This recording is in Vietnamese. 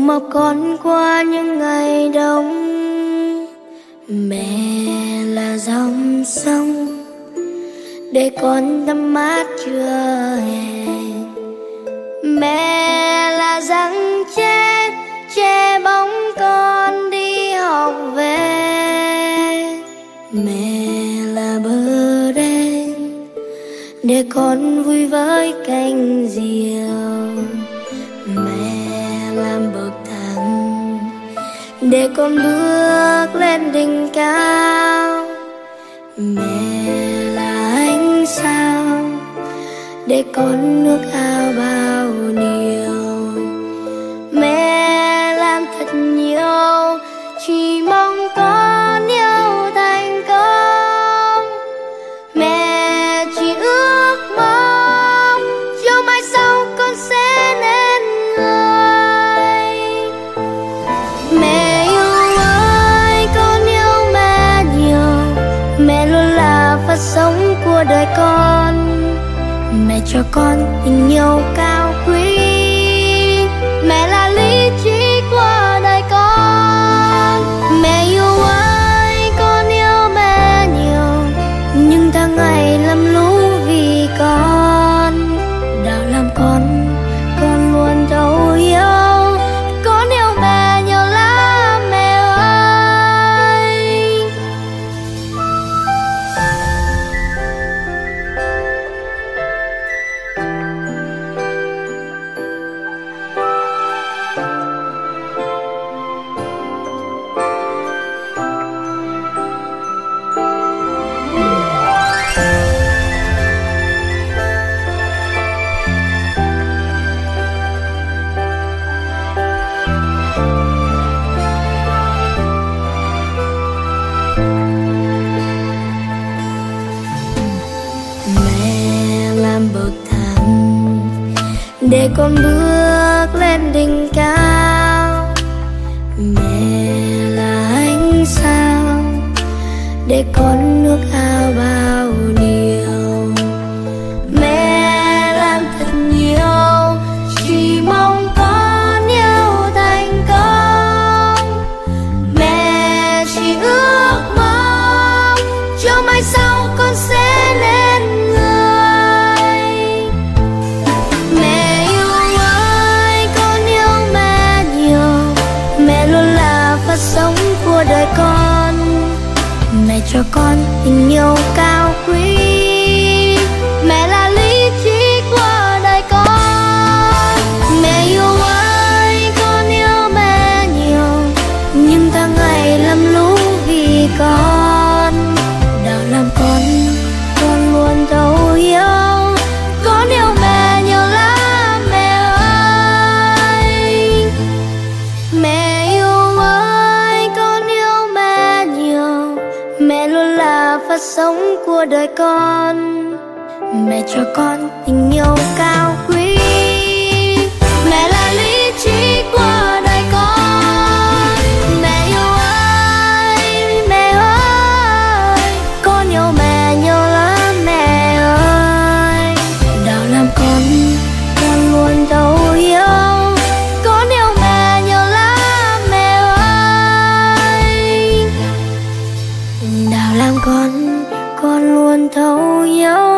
mọc con qua những ngày đông. Mẹ là dòng sông để con tắm mát trưa hè. Mẹ là rặng tre che bóng con đi học về. Mẹ là bờ đê để con vui với cành diều. Mẹ làm bậc thang để con bước lên đỉnh cao. Mẹ là ánh sao để con ước ao bao điều. Mẹ làm thật nhiều chỉ mong con yêu thành công. Mẹ chỉ ước mong cho mai sau con sẽ nên người. Mẹ yêu ơi, con yêu mẹ nhiều. Mẹ luôn là phát sống của đời con. Mẹ cho con tình yêu cao quý. Mẹ là lý trí của đời con. Mẹ yêu ơi, con yêu mẹ nhiều. Nhưng tháng ngày lầm lũ vì con. Đạo làm con luôn thấu hiểu. Con yêu mẹ nhiều lắm mẹ ơi. Mẹ làm bậc thang để con bước lên đỉnh cao. Mẹ là ánh sao để con ước ao bao điều. Mẹ làm thật nhiều chỉ mong con yêu thành công. Mẹ chỉ ước mong cho mai sau con sẽ nên người. Mẹ yêu ơi, con yêu mẹ nhiều. Mẹ luôn là phát sống của đời con. Mẹ cho con tình yêu cao quý. Mẹ là lý trí của đời con. Mẹ yêu ơi, con yêu mẹ nhiều. Nhưng tháng ngày lầm lũ vì con. Đạo làm con luôn thấu hiểu. Con yêu mẹ nhiều lắm mẹ ơi. Mẹ yêu ơi, con yêu mẹ nhiều. Mẹ luôn là phát sống của đời con. Mẹ cho con tình yêu cao quý. Mẹ là lý trí của đời con. Mẹ yêu ơi, mẹ ơi, con yêu mẹ nhiều lắm mẹ ơi. Đạo làm con luôn thấu hiểu. Con yêu mẹ nhiều lắm mẹ ơi. Đạo làm con luôn thấu hiểu.